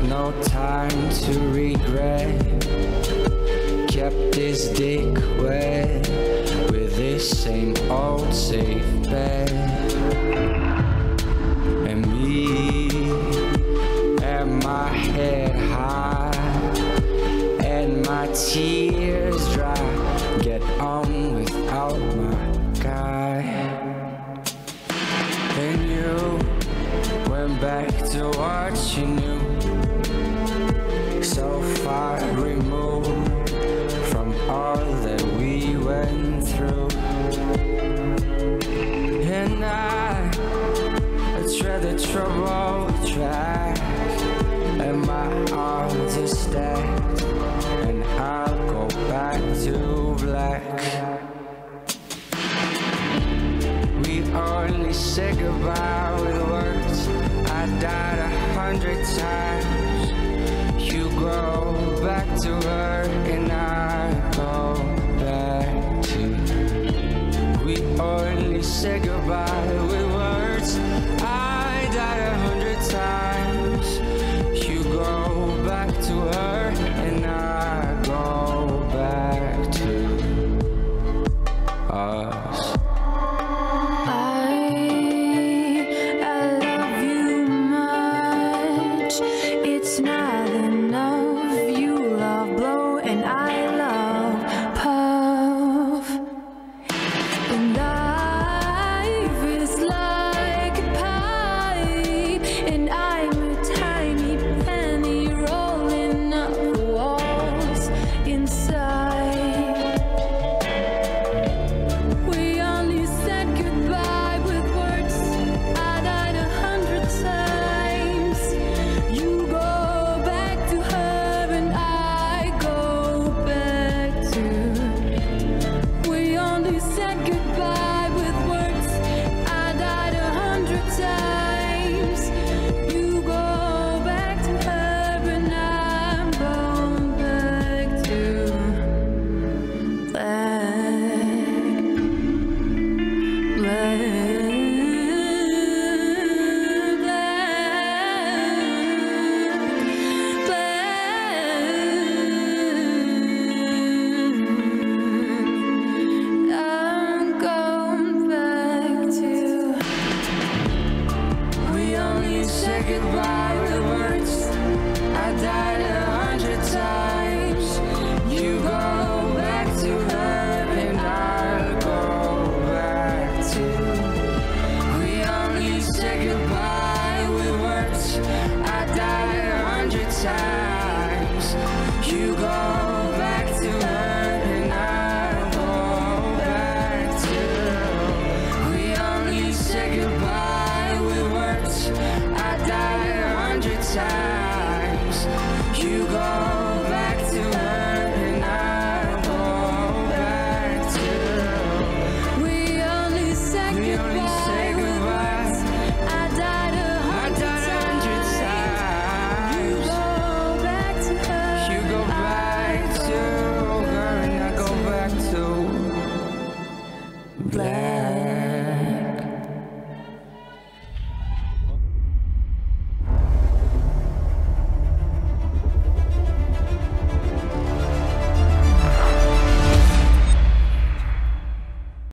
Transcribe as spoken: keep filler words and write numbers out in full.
no time to regret. Kept this dick wet with this same old safe bet. And me and my head high and my tears dry. Get on without my guy. And you went back to what you knew, so far removed from all that we went through. And I, I tread the trouble track, and my arms are stacked, and I'll go back to black. We only say goodbye with words. I died a hundred times. You go back to her and I go back to. We only say goodbye with words. I died a hundred times. You go back to her and I go back to us. It's not enough. You love blow and I love puff. And life is like a pipe, and I'm a tiny penny rolling up the walls inside. We only said goodbye with words. I died a hundred times. You go back to her and I go back to. We only said goodbye with words. I died a hundred times. You go back to her and I'm going back to black, black. I'm going back to. We only say goodbye with words. I died a hundred times. You go back to her and I'll go back to. We only say goodbye with words. I died a hundred times.